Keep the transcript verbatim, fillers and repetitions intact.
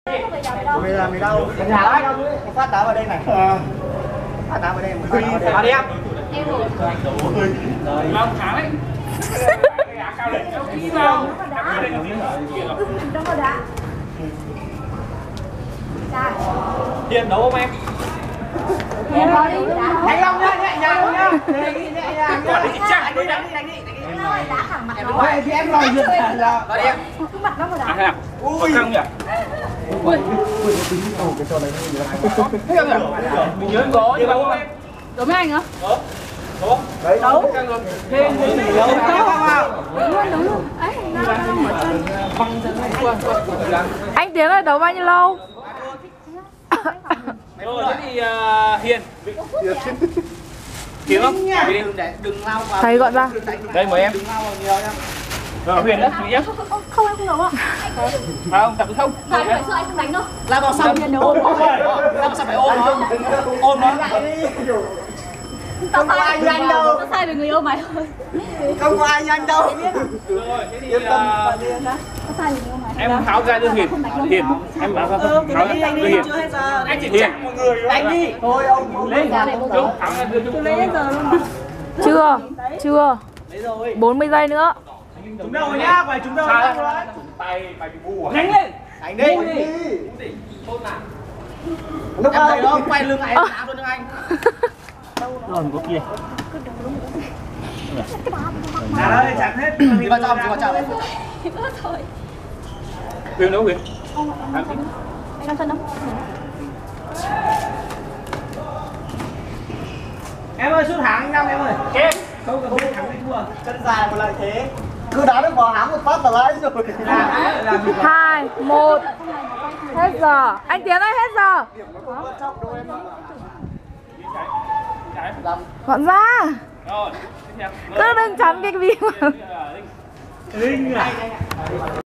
Mày làm mày đâu? Mày thả đấy. Phát đá vào đây này. Phát đá vào đây. Vào đi em. Em rồi. Long thả đấy. Cao lên kéo kỹ vào. Đâu có đá. Hiền đấu không em? Em có đi đá. Đánh Long nhá, nhẹ nhàng nhá. Nhẹ nhàng. Còn đi chắc đi đánh đi đánh đi. Đá thẳng mặt nó. Vậy thì em lòi giật là vào đi em. Cứ mặt nó vào đá. À thế à? Ui. Căng nhỉ? Ui. Cái trò này Thế nhỉ? Mình nhớ có nhưng mà không em. Đối với anh hả? Ờ. Đấu. đấy Đấu. Thêm cái gì đâu vào. Đúng luôn, đúng luôn. Ấy, nó đang mở chân. Băng chân này. Vâng, vâng. Anh Tiến ơi, đấu bao nhiêu lâu? Rồi thế thì uh, Hiền. Hiền không? Đừng để đừng lao vào. Thầy gọi ra. Đây mời em. Đừng lao vào nhiều nhá. Rồi Huyền đó, Huyền nhé. Không, em không đấu ạ. Phải không? Tập được không? Tại phải sợ anh không đánh đâu. Lao vào sau Hiền đấu. ôm nó. Lao vào sau phải ôm nó. Ôm nó. Không có ai nhanh đâu. Tao sai về người yêu mày thôi. Không có ai nhanh đâu. Rồi, thế thì Yên tâm. uh, Tao sai về người yêu mày. em tháo ra cho Hiền. Hiền, em bảo không? Tháo ra cho Hiền. Anh chỉ Hiền. Đánh đi. Thôi ông Lên. Đúng, tháo ra đưa chúng. Lấy đến giờ luôn mà. Chưa, chưa. Đấy rồi. bốn mươi giây nữa. Chúng đâu rồi nhá, phải chúng đâu rồi. Tay mày bị ngu à? Đánh lên. Đánh đi. Tốt nào. Lúc em thấy nó quay lưng lại em đá luôn cho anh. Rồi có kia. Đá ơi, chặt hết. Đi vào trong, đi vào trong. Thôi. Huyền đâu Huyền? Anh ăn chân không? Em ơi, sút thắng anh Long em ơi. Kém. Không cần biết thắng hay thua. Chân dài một lợi thế. Cứ đá được vào háng một phát là lãi rồi. Hai, một. Hết giờ. Anh Tiến ơi, hết giờ. Gọn ra. Rồi, tiếp theo. Cứ đừng chắn cái gì mà. Linh à.